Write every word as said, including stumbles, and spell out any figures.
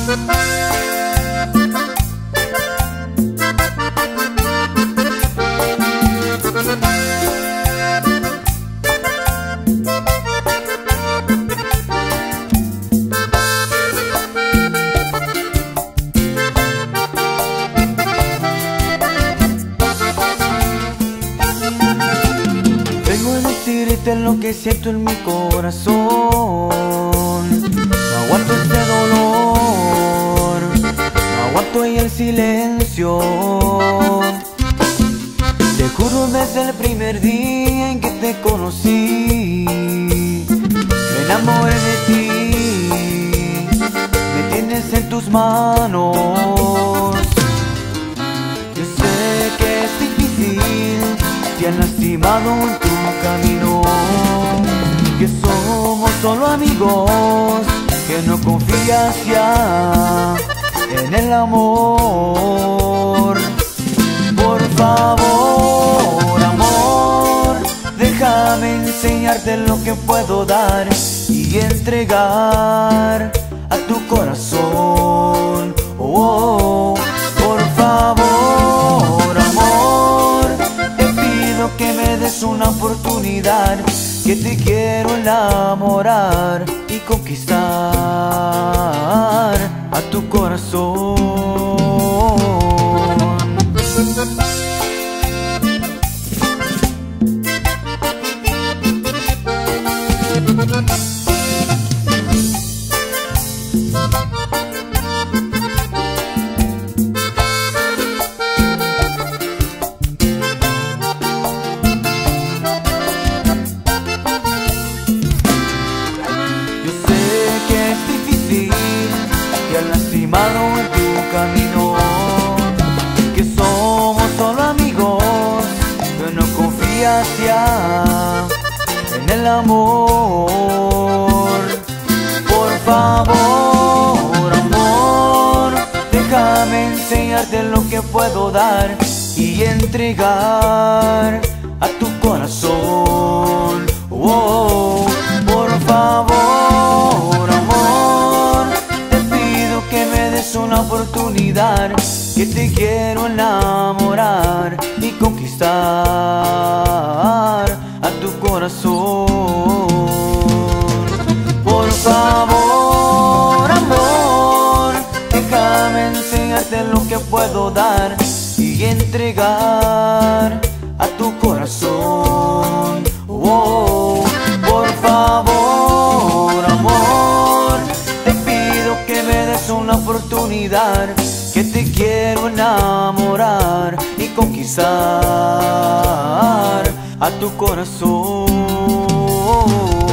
Decirte lo que siento en mi corazón. No aguanto este dolor, no aguanto y el silencio. Te juro desde el primer día en que te conocí, me enamoré de ti, me tienes en tus manos. Yo sé que es difícil, te han lastimado en tu camino, que somos solo amigos, que no confías ya en el amor. Por favor, amor, déjame enseñarte lo que puedo dar y entregar a tu corazón. Oh, oh, por favor, amor, te pido que me des una oportunidad, que te quiero enamorar y conquistar a tu corazón. Te han lastimado en tu camino, que somos solo amigos, que no confías ya en el amor. Por favor, amor, déjame enseñarte lo que puedo dar y entregar a tu corazón. Oh, por favor, amor, te pido que me des una oportunidad, que te quiero enamorar y conquistar a tu corazón. Por favor, amor, déjame enseñarte lo que puedo dar y entregar a tu corazón. Oh, por favor, amor, te pido que me des una oportunidad, que te quiero enamorar y conquistar a tu corazón.